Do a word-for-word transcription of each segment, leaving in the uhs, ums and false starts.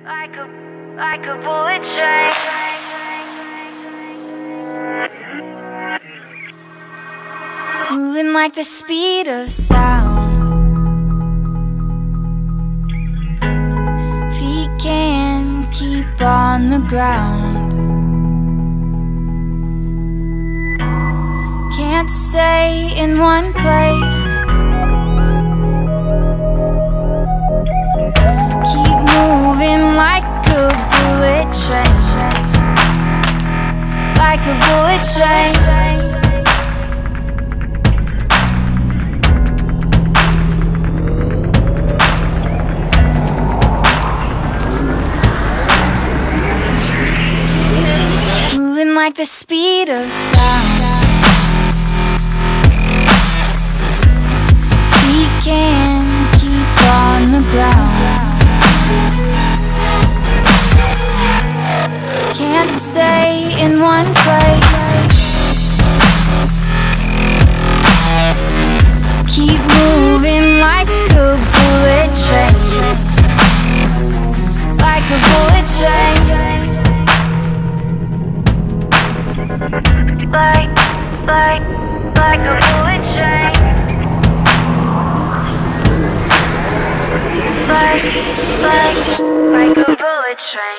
Like a, like a bullet train. Moving like the speed of sound. Feet can't keep on the ground. Can't stay in one place. Keep moving like a bullet train. Like a bullet train. Moving like the speed of sound. We can keep on the ground. Can't stay in one place. Keep moving like a bullet train. Like a bullet train. Like, like, like a bullet train. Like, like, like a bullet train.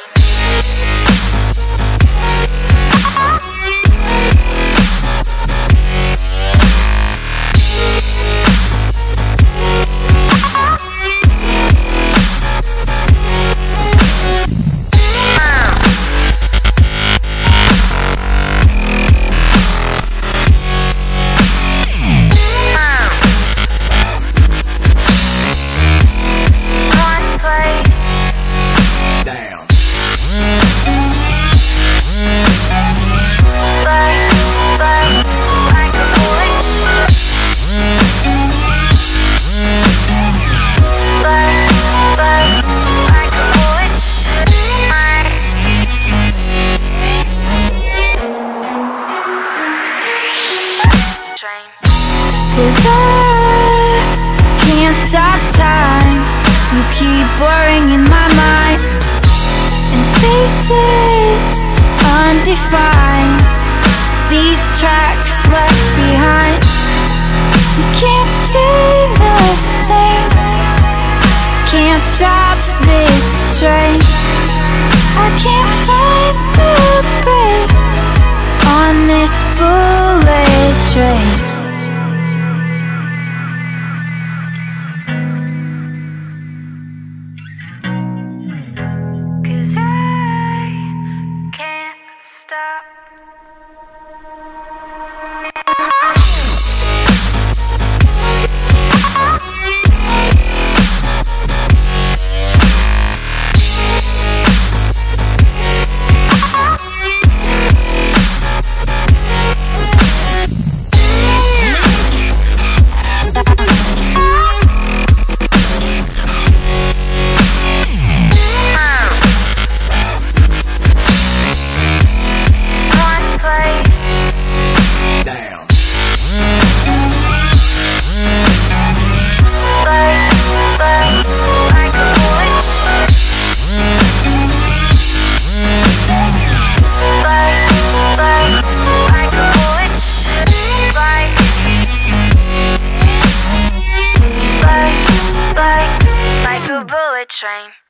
Cause I can't stop time. You keep blurring in my mind, and spaces undefined. These tracks left behind. You can't stay the same. Can't stop this train. I can't find the brakes on this bullet train. Stop. Like a bullet train.